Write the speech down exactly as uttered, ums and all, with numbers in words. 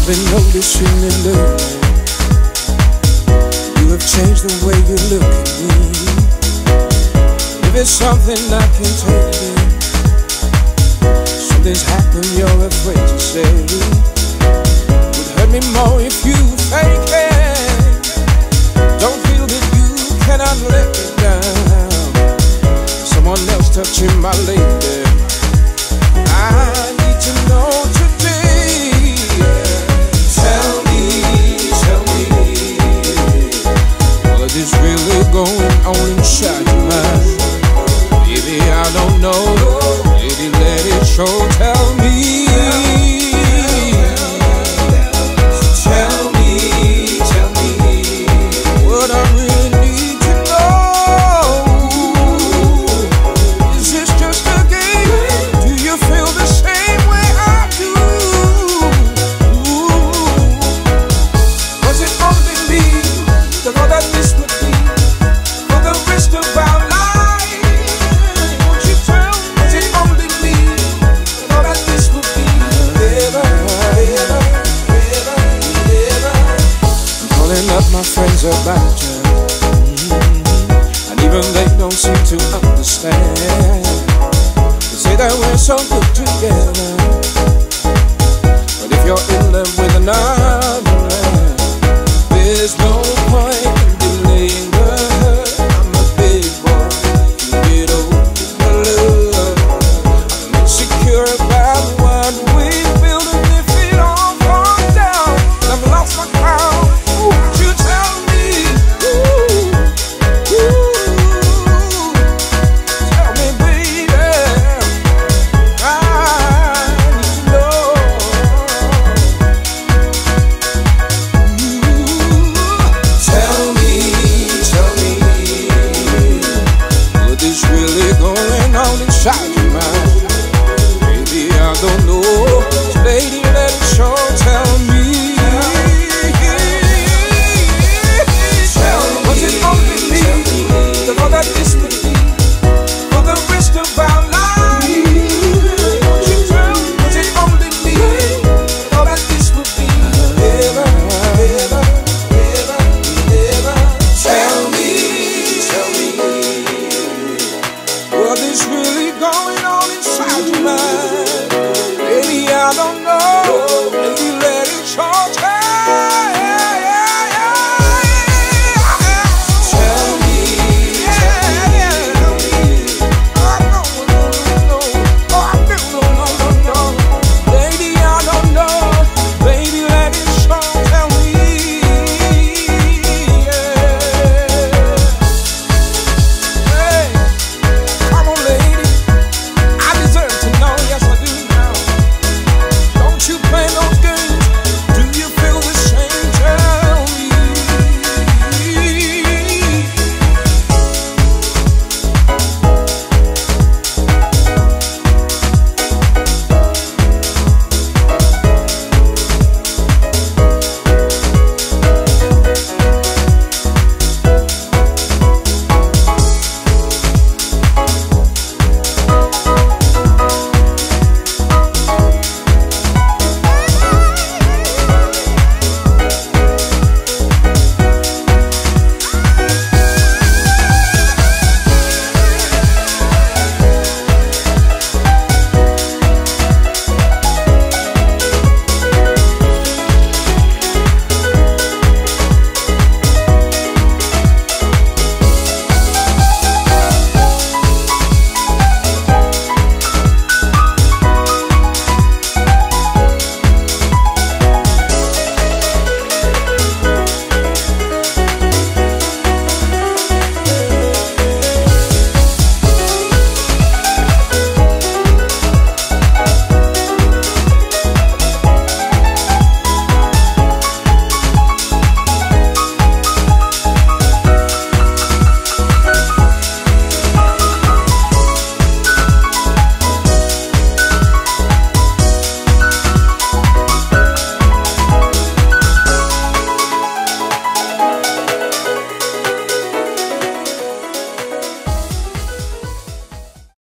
been noticing it lately. You have changed the way you look at me. If it's something I can take it, something's happened you're afraid to say. It would hurt me more if you fake it. Don't feel that you cannot let me down. Someone else touching my lady. I need to know today. Tell me, tell me, what is really going on inside your mind? Baby, I don't know. Baby, let it show. Tell me. Tell me, tell me what I really need to know. Is this just a game? Do you feel the same way I do? Was it only me that thought that this would be for the rest of our lives? Won't you tell me? Was it only me that thought that this would be forever, forever, forever, forever? I'm calling up my friends about you, and even they don't seem to understand. They say that we're so good together, but if you're in love with another man, there's no point in delaying the hurt. I'm a big boy, you get over love. I'm insecure about what we built, and if it all falls down, I've lost my crown. Ooh, would you tell me? Ooh, ooh, tell me, baby. I need to know. Tell me, tell me, what is really going on inside your mind? Baby, I don't know. So lady, let it show. Tell me. Tell me. Was it only me that thought that this would be for the rest of our lives? Won't you tell me? Was it only me that thought that this would be forever, forever, forever, forever? Tell me, tell me, what is really going on inside your mind?